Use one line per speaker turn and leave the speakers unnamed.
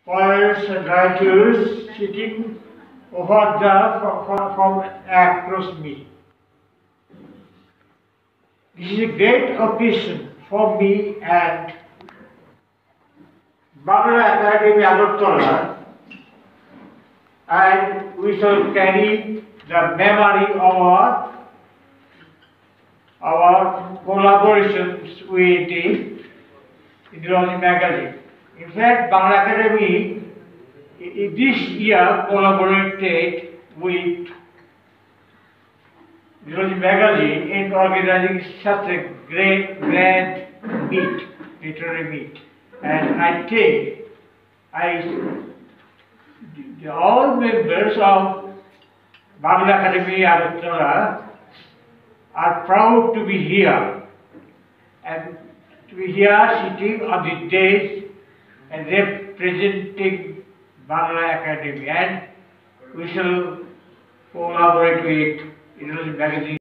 poets and writers sitting over from across me. This is a great occasion for me and Bangla Academy Agartala, and we shall carry the memory of our collaborations with the Ideology magazine. In fact, Bangla Academy this year collaborated with Ideology magazine in organizing such a grand meet, literary meet. And I think all members of Bangla Academy Agartala are proud to be here and to be here sitting on the dais and representing Bangla Academy, and we shall collaborate with Eminent magazine.